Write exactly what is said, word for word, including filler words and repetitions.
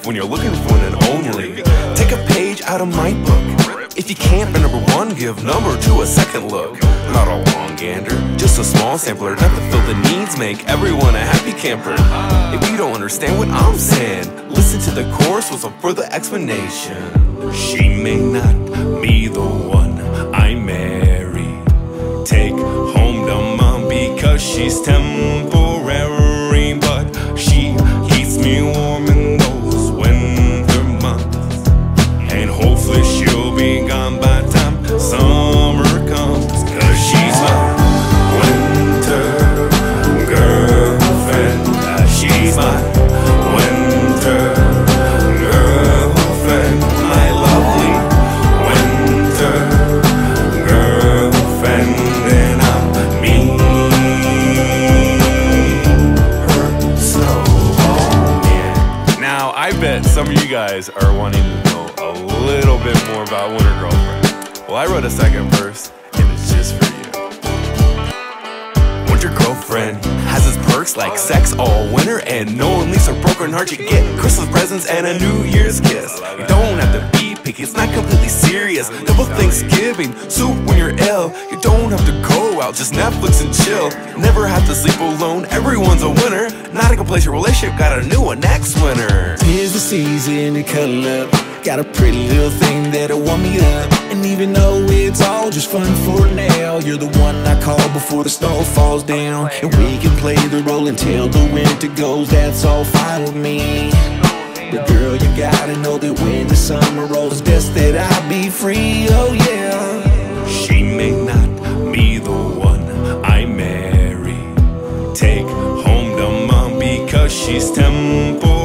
when you're looking for an only. Take a page out of my book. If you can't find number one, give number two a second look. Not a long gander, just a small sampler, enough to fill the needs, make everyone a happy camper. If you don't understand what I'm saying, listen to the chorus with some further explanation. She may not be the one I marry. Take home to mom because she's temporary, but she keeps me warm in those winter months, and hopefully she'll be gone by the time summer comes. Cause she's my winter girlfriend. Uh, she's my winter girlfriend. My lovely winter girlfriend. And I'm me, her so yeah. Now I bet some of you guys are wanting to know a little bit more about Winter Girlfriend. Well, I wrote a second verse, and it's just for you. Winter Girlfriend has its perks like sex all winter, and no one leaves her broken heart. You get Christmas presents and a New Year's kiss. You don't have to be picky, it's not completely serious. Double Thanksgiving, soup when you're ill. You don't have to go out, just Netflix and chill. Never have to sleep alone, everyone's a winner. Not a complacent relationship, got a new one next winter. Tis the season to cuddle up. Got a pretty little thing that'll warm me up. And even though it's all just fun for now, you're the one I call before the snow falls down. And we can play the role until the winter goes, that's all fine with me. But girl, you gotta know that when the summer rolls, it's best that I be free, oh yeah. She may not be the one I marry. Take home to mom because she's temporary.